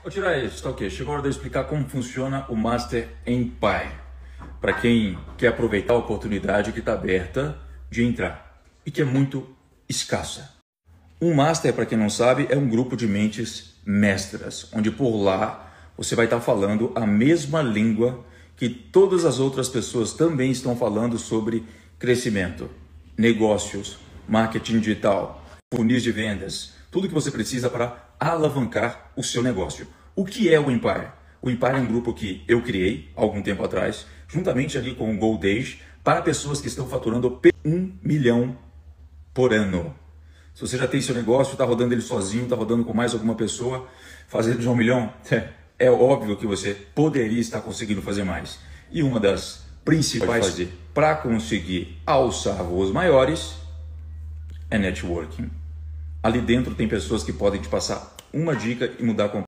Vou tirar isso, tá ok. Chegou a hora de eu explicar como funciona o Master Empire. Para quem quer aproveitar a oportunidade que está aberta de entrar e que é muito escassa. Um Master, para quem não sabe, é um grupo de mentes mestras, onde por lá você vai estar falando a mesma língua que todas as outras pessoas também estão falando sobre crescimento, negócios, marketing digital, funis de vendas, tudo que você precisa para alavancar o seu negócio. O que é o Empire? O Empire é um grupo que eu criei há algum tempo atrás, juntamente ali com o Gold Age, para pessoas que estão faturando 1 milhão por ano. Se você já tem seu negócio, está rodando ele sozinho, está rodando com mais alguma pessoa, fazendo já 1 milhão, é óbvio que você poderia estar conseguindo fazer mais. E uma das principais para conseguir alçar voos maiores é networking. Ali dentro tem pessoas que podem te passar uma dica e mudar completamente.